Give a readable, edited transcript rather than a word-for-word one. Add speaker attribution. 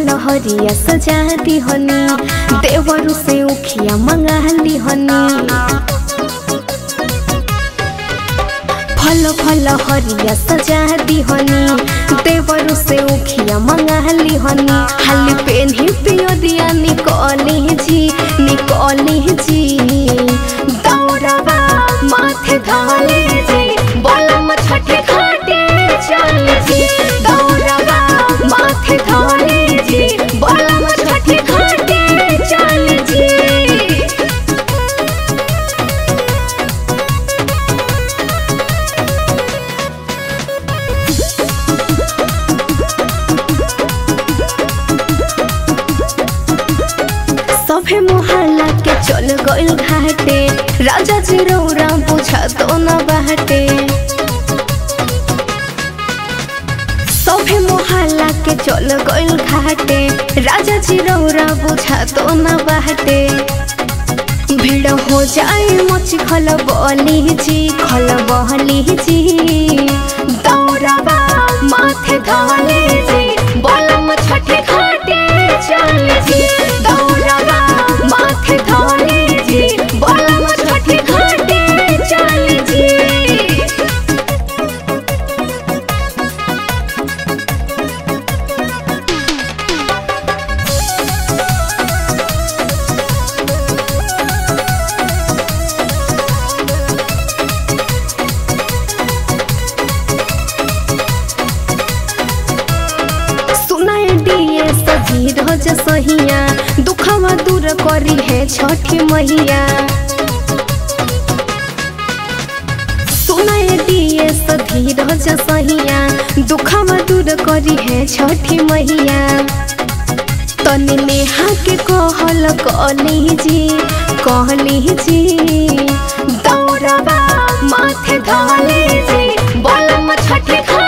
Speaker 1: फल हरिया सजा दिहनी देवरु से उखिया मंगा लिहनी फल फल हरिया सजा दिहनी देवरु से उखिया मंगा लिहनी हाली पेन्ही पियो दिया निकली जी दौड़बा माथे धले जी बलम छठे घाटे चल जी दौड़बा माथे धले जी बलम छठे घाटे चल जी। सभे मोहल्ला के चल गइल घाटे राजा जी रौरा बुझा तो न बाटे सभे मोहल्ला के चल गइल घाटे राजा जी रौरा बुझा तो न बाटे भीड़ हो जाए मची खल बली जी दौड़बा माथे धले जी बलम छठे घाटे चल जी दौड़बा माथे धले जी बलम छठे घाटे चल जी। धीरज सहिया दुखवा दूर करी है छठी मैया सुनाए दिए धीरज सहिया दुखवा दूर करी है छठी मैया तनी नेहा के कहली जी दौड़बा माथे धले जी बलम छठे